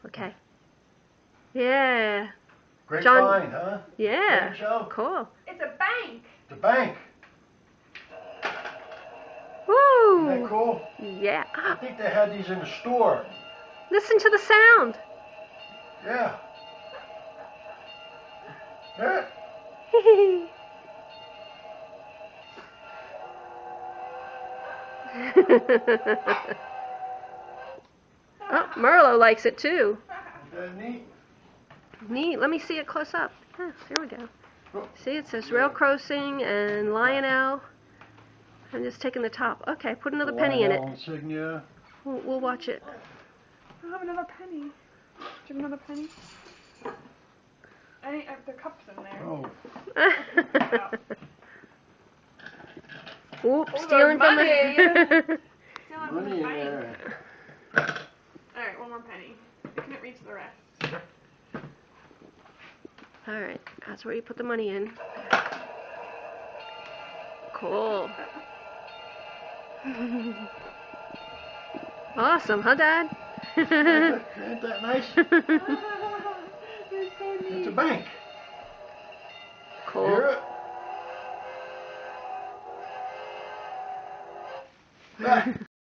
Okay. Yeah. Great John, find, huh? Yeah. Great show. Cool. It's a bank. The bank. Woo. Isn't that cool? Yeah. I think they had these in the store. Listen to the sound. Yeah. Yeah. Oh, Merlo likes it too. Isn't that neat? Neat. Let me see it close up. Yes, here we go. Oh, See, it says Rail Crossing and Lionel. I'm just taking the top. Okay, put another penny in it. Lionel insignia. We'll watch it. I have another penny. Do you have another penny? The cup's in there. Oh. Oops, Oh, stealing from money. the... Stealing from Money the in bank. there. Alright, one more penny. I couldn't reach the rest. Alright, that's where you put the money in. Cool. Awesome, huh, Dad? Ain't that nice? It's so neat. It's a bank. Cool. Hear it? Ah.